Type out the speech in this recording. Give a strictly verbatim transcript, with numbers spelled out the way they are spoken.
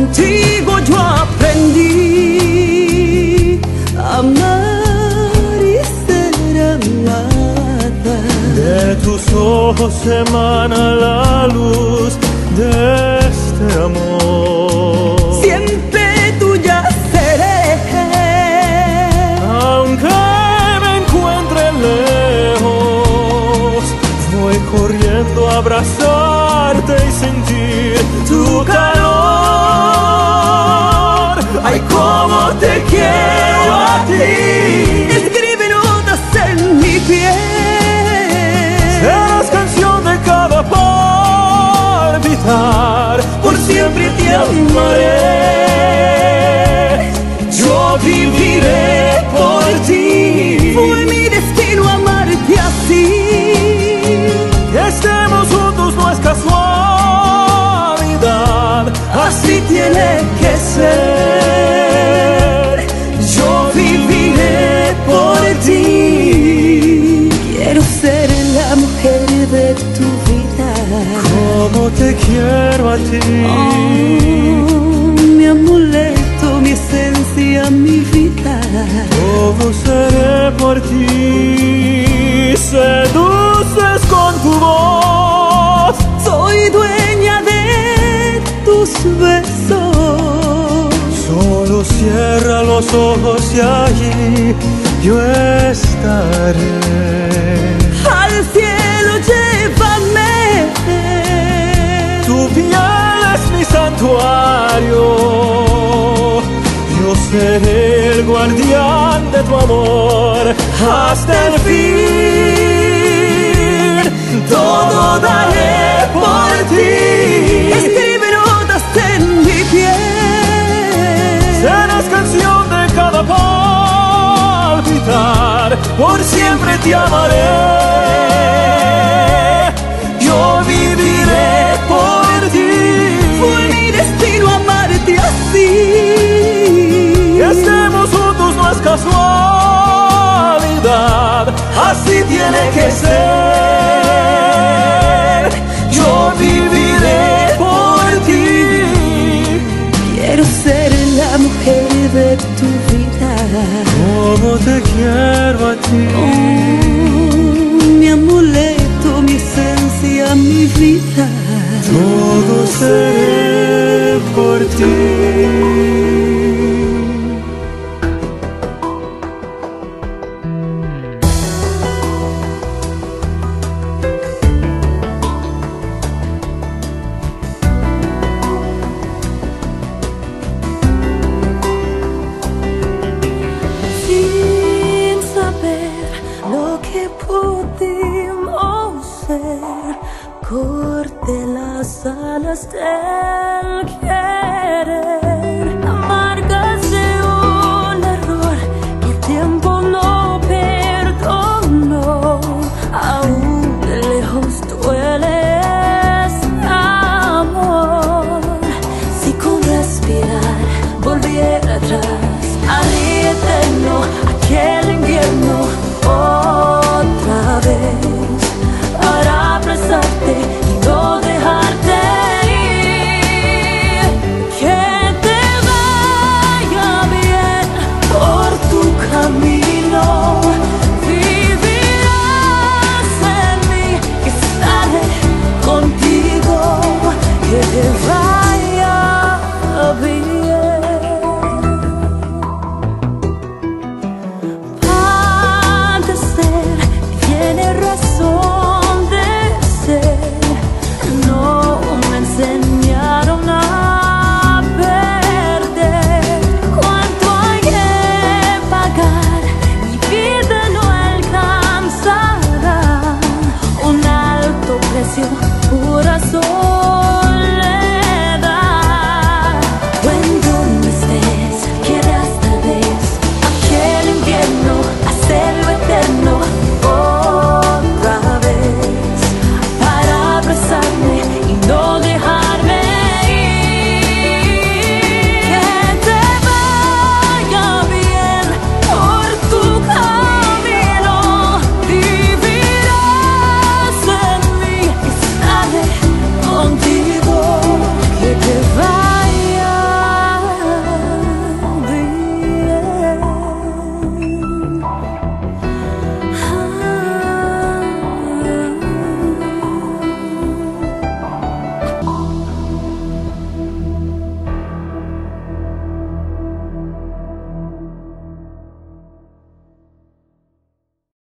Contigo yo aprendí a amar y ser amada. De tus ojos emana la luz de este amor. Siempre tuya seré, aunque me encuentre lejos, voy corriendo a abrazarte y sentir tu calor. Ay, cómo te quiero a ti. escribe notas en mi piel. Serás canción de cada palpitar, por siempre te amaré. Yo viviré por ti. Fue mi destino amarte así. Que estemos juntos no es casualidad, Así tiene que ser. Yo viviré por ti. Quiero ser la mujer de tu vida. como te quiero a ti. Oh, mi amuleto, mi esencia, mi vida. Todo seré por ti. Seduces con tu voz. Soy dueña de tus besos. Solo cierra los ojos y allí yo estaré. Al cielo llévame. Tu piel es mi santuario. Yo seré el guardián de tu amor hasta el fin. Todo daré por ti. Escribe notas en mi piel. Serás canción de cada palpitar, por siempre te amaré. Yo viviré por ti. Fue mi destino amarte así. Que estemos juntos no es casualidad, así tiene que ser. Yo viviré por ti. Quiero ser la mujer de tu vida. Como te quiero a ti. Oh, mi amuleto, mi esencia, mi vida. Todo seré por ti. Sin saber lo que pudimos ser, corté las alas del querer. Amargas de un error que el tiempo no perdonó. Aún de lejos dueles, amor. Si con respirar volviera atrás al eterno, aquel invierno, otra vez, para abrazarte y no dejarte ir. Que te vaya bien por tu camino. Vivirás en mí, que estaré contigo. Que te vaya